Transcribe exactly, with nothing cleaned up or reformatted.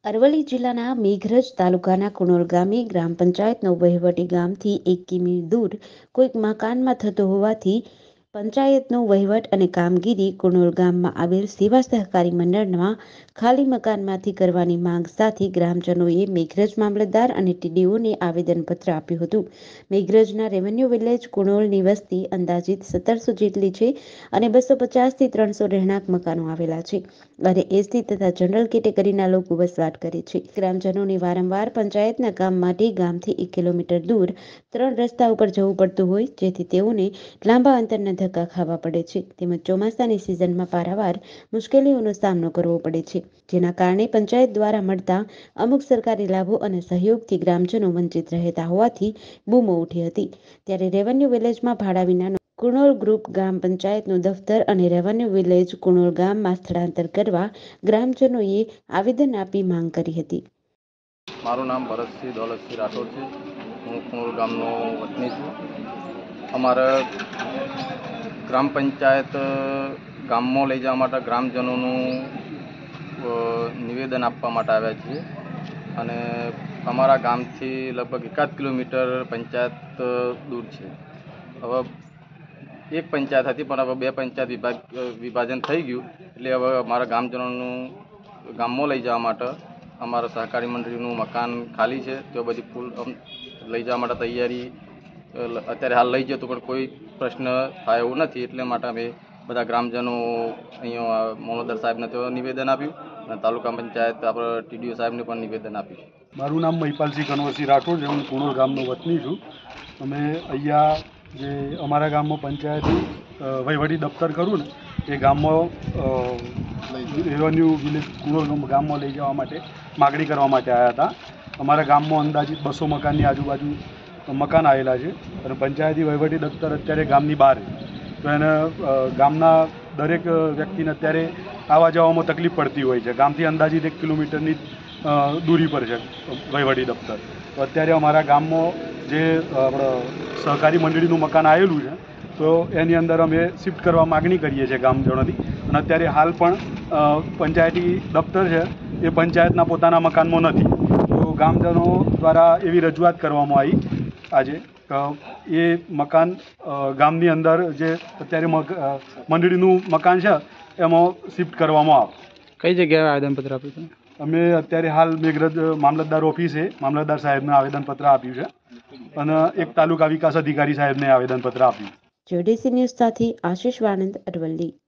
અરવલ્લી જિલ્લાના મેઘરજ તાલુકાના કુણોલ ગામે ગ્રામ પંચાયતનો વહીવટી ગામથી એક કિમી દૂર કોઈક મકાનમાં થતો હોવાથી પંચાયતનો વહીવટ અને કામગીરી કુણોલ ગામમાં આવેલ સેવા સહકારી મંડળમાં ખાલી મકાનમાંથી કરવાની માંગ સાથે ગ્રામજનોએ મેઘરજ મામલતદાર અને ટીડીઓને આવેદનપત્ર આપ્યું હતું. મેઘરજના રેવન્યુ વિલેજ કુણોલની વસ્તી અંદાજિત સત્તરસો જેટલી છે અને બસો પચાસથી ત્રણસો રહેણાંક મકાનો આવેલા છે અને એસટી તથા જનરલ કેટેગરીના લોકો વસવાટ કરે છે. ગ્રામજનોને વારંવાર પંચાયતના કામ માટે ગામથી એક કિલોમીટર દૂર ત્રણ રસ્તા ઉપર જવું પડતું હોય, જેથી તેઓને લાંબા અંતરના ધક્કા ખાવા પડે છે તેમજ ચોમાસાની સિઝનમાં પારાવાર મુશ્કેલીઓનો સામનો કરવો પડે છે, જેના કારણે પંચાયત દ્વારા મળતા અમુક સરકારી લાભો અને સહયોગથી ગ્રામજનો વંચિત રહેતા હોવાથી બૂમો ઉઠી હતી. ત્યારે રેવન્યુ વિલેજમાં ભાડા વિનાનો કુણોલ ગ્રુપ ગ્રામ પંચાયતનું દફતર અને રેવન્યુ વિલેજ કુણોલ ગામમાં સ્થળાંતર કરવા ગ્રામજનોએ આવેદન આપી માંગ કરી હતી. મારું નામ ભરતસિંહ દોલતસિંહ રાઠોડ છે. હું કુણોલ ગામનો વતની છું. અમારે ગ્રામ પંચાયત ગામમાં લઈ જવા માટે ગ્રામજનોનું નિવેદન આપવા માટે આવ્યા છીએ અને અમારા ગામથી લગભગ એકાદ કિલોમીટર પંચાયત દૂર છે. હવે એક પંચાયત હતી પણ હવે બે પંચાયત વિભાગ વિભાજન થઈ ગયું, એટલે હવે અમારા ગામજનોનું ગામમાં લઈ જવા માટે અમારા સહકારી મંડળીનું મકાન ખાલી છે. તે બધી ફૂલ લઈ જવા માટે તૈયારી અત્યારે હાલ લઈ જતો પણ કોઈ પ્રશ્ન થાય એવું નથી, એટલે માટે અમે બધા ગ્રામજનો અહીંયા મામલતદાર સાહેબને તો નિવેદન આપ્યું અને તાલુકા પંચાયત આપણે ટીડીઓ સાહેબને પણ નિવેદન આપ્યું. મારું નામ મહિપાલસિંહ કનવરસિંહ રાઠોડ છે. હું કુણોલ ગામનો વતની છું. અમે અહીંયા જે અમારા ગામમાં પંચાયત વહીવટી દફતર ખરું ને એ ગામમાં રેવન્યુ વિલેજ કુણોલ ગામમાં લઈ જવા માટે માગણી કરવા માટે આવ્યા હતા. અમારા ગામમાં અંદાજિત બસો મકાનની આજુબાજુ મકાન આવેલા છે અને પંચાયતી વહીવટી દફતર અત્યારે ગામની બહાર છે. તો એને ગામના દરેક વ્યક્તિને અત્યારે આવવા જવામાં તકલીફ પડતી હોય છે. ગામથી અંદાજિત એક કિલોમીટરની દૂરી પર છે વહીવટી દફતર. તો અત્યારે અમારા ગામમાં જે આપણે સહકારી મંડળીનું મકાન આવેલું છે તો એની અંદર અમે શિફ્ટ કરવા માગણી કરીએ છીએ ગામજનોની. અને અત્યારે હાલ પણ પંચાયતી દફતર છે એ પંચાયતના પોતાના મકાનમાં નથી. તો ગામજનો દ્વારા એવી રજૂઆત કરવામાં આવી આજે એ મકાન ગામની અંદર જે અત્યારે મંડળીનું મકાન છે એમાં શિફ્ટ કરવામાં આવે. કઈ જગ્યાએ આવેદનપત્ર આપ્યું છે? અમે અત્યારે હાલ મેઘરજ મામલતદાર ઓફિસે મામલતદાર સાહેબને આવેદનપત્ર આપ્યું છે અને એક તાલુકા વિકાસ અધિકારી સાહેબને આવેદનપત્ર આપ્યું. જેડીસી ન્યૂઝ સાથે આશીષ વાનંદ, અરવલ્લી.